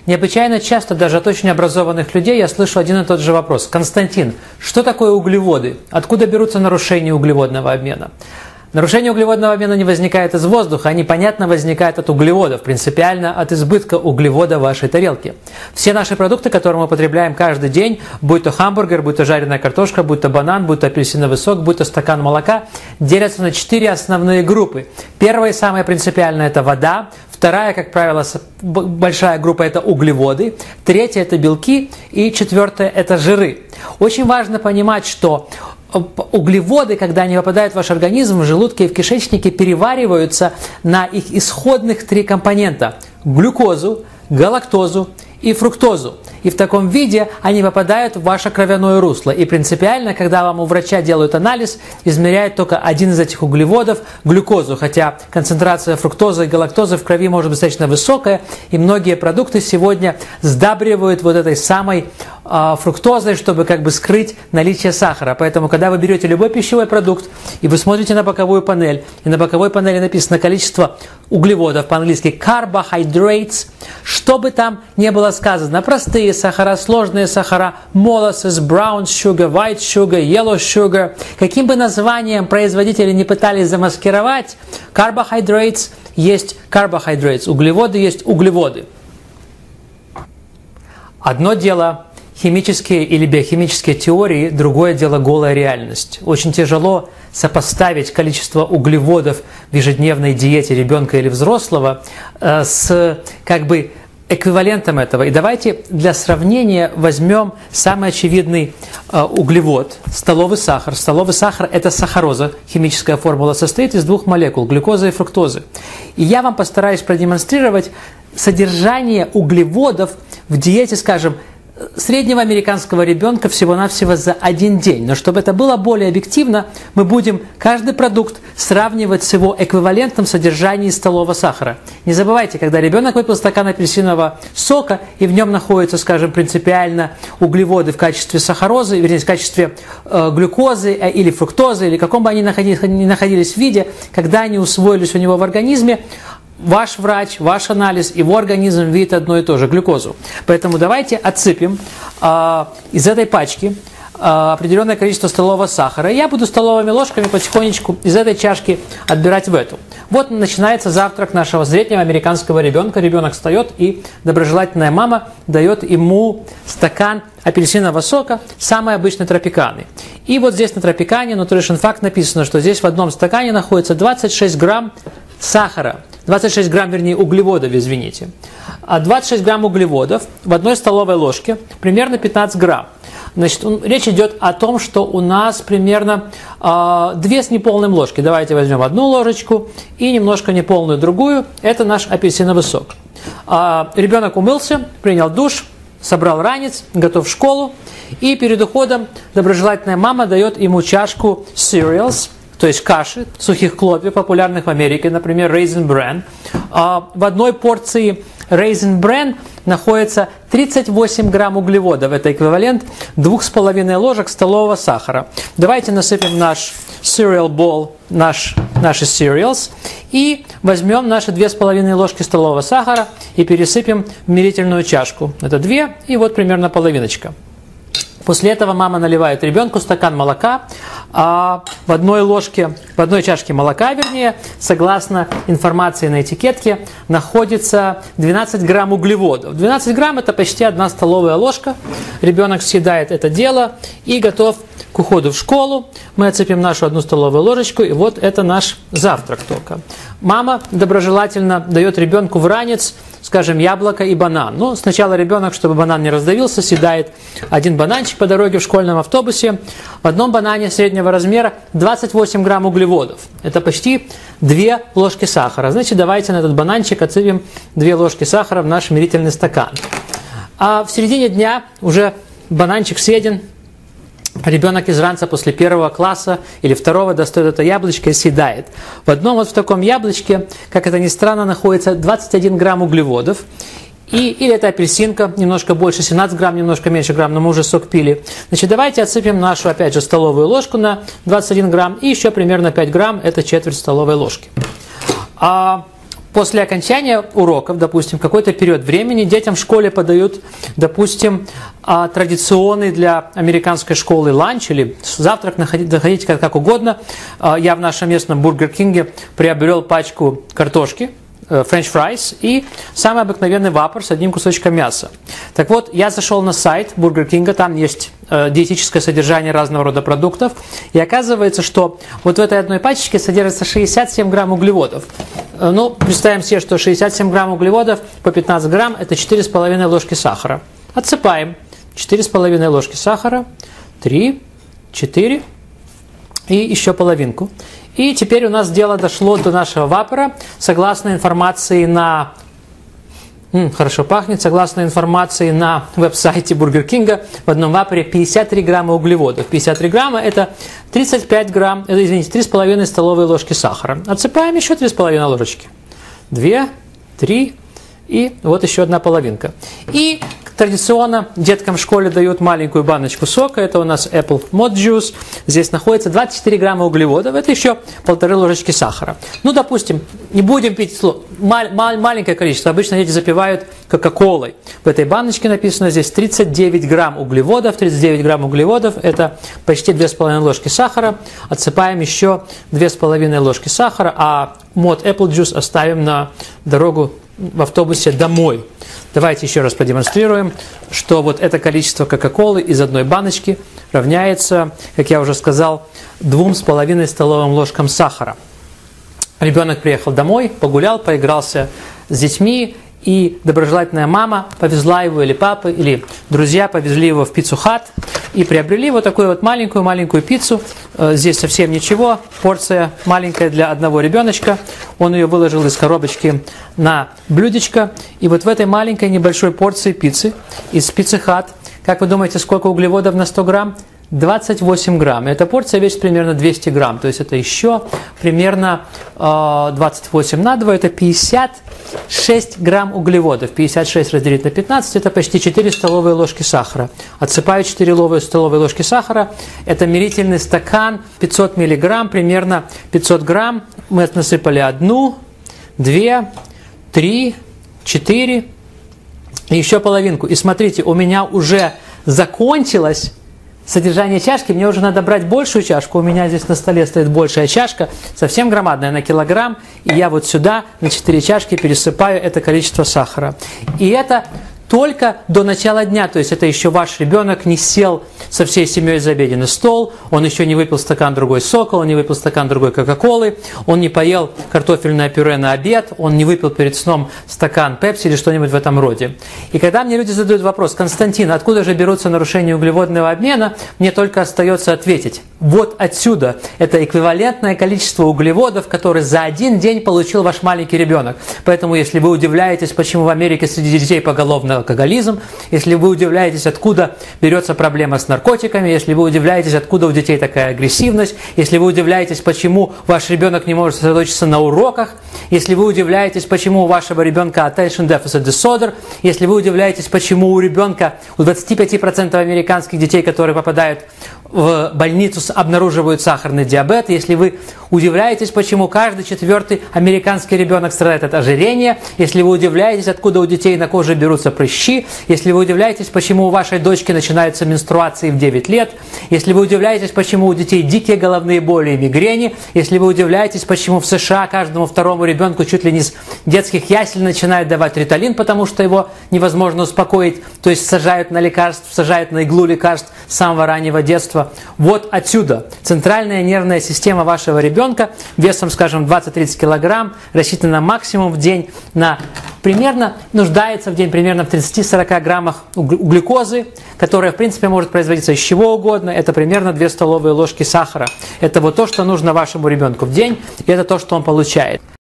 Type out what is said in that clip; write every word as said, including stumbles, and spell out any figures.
Необычайно часто даже от очень образованных людей я слышу один и тот же вопрос. Константин, что такое углеводы? Откуда берутся нарушения углеводного обмена? Нарушение углеводного обмена не возникает из воздуха, они, понятно, возникают от углеводов, принципиально от избытка углевода в вашей тарелке. Все наши продукты, которые мы употребляем каждый день, будь то хамбургер, будь то жареная картошка, будь то банан, будь то апельсиновый сок, будь то стакан молока, делятся на четыре основные группы. Первая и самая принципиальная – это вода. Вторая, как правило, большая группа – это углеводы. Третья – это белки. И четвертая – это жиры. Очень важно понимать, что углеводы, когда они попадают в ваш организм, в желудке и в кишечнике, перевариваются на их исходных три компонента – глюкозу, галактозу и фруктозу. И в таком виде они попадают в ваше кровяное русло. И принципиально, когда вам у врача делают анализ, измеряют только один из этих углеводов – глюкозу. Хотя концентрация фруктозы и галактозы в крови может быть достаточно высокая. И многие продукты сегодня сдабривают вот этой самой э, фруктозой, чтобы как бы скрыть наличие сахара. Поэтому, когда вы берете любой пищевой продукт, и вы смотрите на боковую панель, и на боковой панели написано количество углеводов, по-английски carbohydrates, что бы там ни было сказано, простые сахара, сложные сахара, molasses, brown sugar, white sugar, yellow sugar, каким бы названием производители не пытались замаскировать, carbohydrates есть carbohydrates, углеводы есть углеводы. Одно дело химические или биохимические теории, другое дело голая реальность. Очень тяжело сопоставить количество углеводов в ежедневной диете ребенка или взрослого э, с как бы эквивалентом этого. И давайте для сравнения возьмем самый очевидный э, углевод – столовый сахар. Столовый сахар – это сахароза, химическая формула, состоит из двух молекул – глюкозы и фруктозы. И я вам постараюсь продемонстрировать содержание углеводов в диете, скажем, среднего американского ребенка всего-навсего за один день. Но чтобы это было более объективно, мы будем каждый продукт сравнивать с его эквивалентом содержания столового сахара. Не забывайте, когда ребенок выпил стакан апельсинового сока, и в нем находятся, скажем, принципиально углеводы в качестве сахарозы, вернее, в качестве э, глюкозы э, или фруктозы, или каком бы они находились, ни находились в виде, когда они усвоились у него в организме, ваш врач, ваш анализ, его организм видит одно и то же – глюкозу. Поэтому давайте отсыпем э, из этой пачки э, определенное количество столового сахара. И я буду столовыми ложками потихонечку из этой чашки отбирать в эту. Вот начинается завтрак нашего среднего американского ребенка. Ребенок встает, и доброжелательная мама дает ему стакан апельсинового сока, самый обычный тропиканы. И вот здесь на тропикане, Nutrition Fact написано, что здесь в одном стакане находится двадцать шесть грамм сахара. двадцать шесть грамм, вернее, углеводов, извините. А двадцать шесть грамм углеводов в одной столовой ложке, примерно пятнадцать грамм. Значит, речь идет о том, что у нас примерно э, две с неполным ложки. Давайте возьмем одну ложечку и немножко неполную другую. Это наш апельсиновый сок. Э, ребенок умылся, принял душ, собрал ранец, готов в школу. И перед уходом доброжелательная мама дает ему чашку cereals, то есть каши, сухих хлопьев, популярных в Америке, например, Raisin Bran. В одной порции Raisin Bran находится тридцать восемь грамм углеводов. Это эквивалент двух с половиной ложек столового сахара. Давайте насыпем наш cereal bowl, наш, наши cereals, и возьмем наши две с половиной ложки столового сахара и пересыпем в мерительную чашку. Это две, и вот примерно половиночка. После этого мама наливает ребенку стакан молока, а в одной ложке, в одной чашке молока, вернее, согласно информации на этикетке, находится двенадцать грамм углеводов. двенадцать грамм – это почти одна столовая ложка. Ребенок съедает это дело и готов к уходу в школу. Мы отцепим нашу одну столовую ложечку, и вот это наш завтрак только. Мама доброжелательно дает ребенку в ранец, скажем, яблоко и банан. Ну, сначала ребенок, чтобы банан не раздавился, съедает один бананчик по дороге в школьном автобусе. В одном банане среднего размера двадцать восемь грамм углеводов. Это почти две ложки сахара. Значит, давайте на этот бананчик отсыпем две ложки сахара в наш мерительный стакан. А в середине дня уже бананчик съеден. Ребенок из ранца после первого класса или второго достает это яблочко и съедает. В одном вот в таком яблочке, как это ни странно, находится двадцать один грамм углеводов. И, или это апельсинка, немножко больше, семнадцать грамм, немножко меньше грамм, но мы уже сок пили. Значит, давайте отсыпем нашу, опять же, столовую ложку на двадцать один грамм и еще примерно пять грамм, это четверть столовой ложки. А после окончания уроков, допустим, какой-то период времени детям в школе подают, допустим, традиционный для американской школы ланч или завтрак, находите как, как угодно. Я в нашем местном Бургер Кинге приобрел пачку картошки, френч фрайс и самый обыкновенный вапор с одним кусочком мяса. Так вот, я зашел на сайт Бургер Кинга, там есть э, диетическое содержание разного рода продуктов, и оказывается, что вот в этой одной пачечке содержится шестьдесят семь грамм углеводов. Э, ну, представим себе, что шестьдесят семь грамм углеводов по пятнадцать грамм – это четыре с половиной ложки сахара. Отсыпаем четыре с половиной ложки сахара, три, четыре и еще половинку. И теперь у нас дело дошло до нашего вапора. Согласно информации на... М, хорошо пахнет. Согласно информации на веб-сайте Бургер Кинга, в одном вапоре пятьдесят три грамма углеводов. пятьдесят три грамма – это тридцать пять грамм, это, извините, три с половиной столовые ложки сахара. Отсыпаем еще три с половиной ложечки. две, три и вот еще одна половинка. И традиционно деткам в школе дают маленькую баночку сока. Это у нас Apple Mod Juice. Здесь находится двадцать четыре грамма углеводов. Это еще полторы ложечки сахара. Ну, допустим, не будем пить мал- мал- маленькое количество. Обычно дети запивают кока-колой. В этой баночке написано здесь тридцать девять грамм углеводов. тридцать девять грамм углеводов – это почти две с половиной ложки сахара. Отсыпаем еще две с половиной ложки сахара, а Mod Apple Juice оставим на дорогу в автобусе домой. Давайте еще раз продемонстрируем, что вот это количество кока-колы из одной баночки равняется, как я уже сказал, двум с половиной столовым ложкам сахара. Ребенок приехал домой, погулял, поигрался с детьми, и доброжелательная мама повезла его, или папа, или друзья повезли его в Pizza Hut и приобрели вот такую вот маленькую-маленькую пиццу. Здесь совсем ничего, порция маленькая для одного ребеночка. Он ее выложил из коробочки на блюдечко. И вот в этой маленькой небольшой порции пиццы из Pizza Hut, как вы думаете, сколько углеводов на сто грамм? двадцать восемь грамм. Эта порция весит примерно двести грамм. То есть это еще примерно э, двадцать восемь на два. Это пятьдесят шесть грамм углеводов. пятьдесят шесть разделить на пятнадцать. Это почти четыре столовые ложки сахара. Отсыпаю четыре столовые ложки сахара. Это мерительный стакан пятьсот миллиграмм. Примерно пятьсот грамм. Мы насыпали одну, две, три, четыре. И еще половинку. И смотрите, у меня уже закончилось содержание чашки. Мне уже надо брать большую чашку. У меня здесь на столе стоит большая чашка, совсем громадная, на килограмм. И я вот сюда на четыре чашки пересыпаю это количество сахара. И это только до начала дня. То есть это еще ваш ребенок не сел со всей семьей за обеденный стол, он еще не выпил стакан другой сока, он не выпил стакан другой кока-колы, он не поел картофельное пюре на обед, он не выпил перед сном стакан пепси или что-нибудь в этом роде. И когда мне люди задают вопрос: Константин, откуда же берутся нарушения углеводного обмена, мне только остается ответить: вот отсюда. Это эквивалентное количество углеводов, которые за один день получил ваш маленький ребенок. Поэтому, если вы удивляетесь, почему в Америке среди детей поголовный алкоголизм, если вы удивляетесь, откуда берется проблема с наркотиками, если вы удивляетесь, откуда у детей такая агрессивность, если вы удивляетесь, почему ваш ребенок не может сосредоточиться на уроках, если вы удивляетесь, почему у вашего ребенка attention deficit disorder, если вы удивляетесь, почему у ребенка, у двадцати пяти процентов американских детей, которые попадают в больницу, обнаруживают сахарный диабет, если вы удивляетесь, почему каждый четвертый американский ребенок страдает от ожирения, если вы удивляетесь, откуда у детей на коже берутся прыщи, если вы удивляетесь, почему у вашей дочки начинаются менструации в девять лет, если вы удивляетесь, почему у детей дикие головные боли и мигрени, если вы удивляетесь, почему в США каждому второму ребенку чуть ли не с детских ясель начинают давать риталин, потому что его невозможно успокоить, то есть сажают на лекарств, сажают на иглу лекарств с самого раннего детства. Вот отсюда центральная нервная система вашего ребенка весом, скажем, двадцать-тридцать килограмм, рассчитана максимум в день на примерно, нуждается в день примерно в тридцати-сорока граммах глюкозы, которая, в принципе, может производиться из чего угодно. Это примерно две столовые ложки сахара. Это вот то, что нужно вашему ребенку в день, и это то, что он получает.